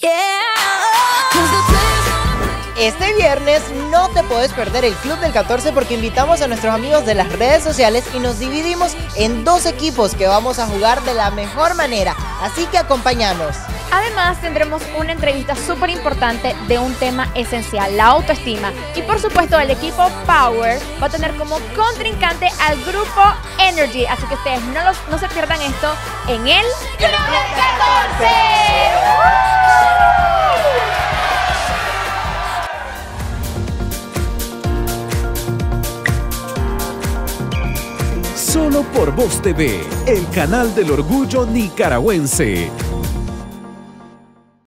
Este viernes no te puedes perder el Club del 14 porque invitamos a nuestros amigos de las redes sociales y nos dividimos en 2 equipos que vamos a jugar de la mejor manera, así que acompáñanos. Además tendremos una entrevista súper importante de un tema esencial, la autoestima. Y por supuesto el equipo Power va a tener como contrincante al grupo Energy, así que ustedes no se pierdan esto en el Club del 14. Solo por Voz TV, el canal del orgullo nicaragüense.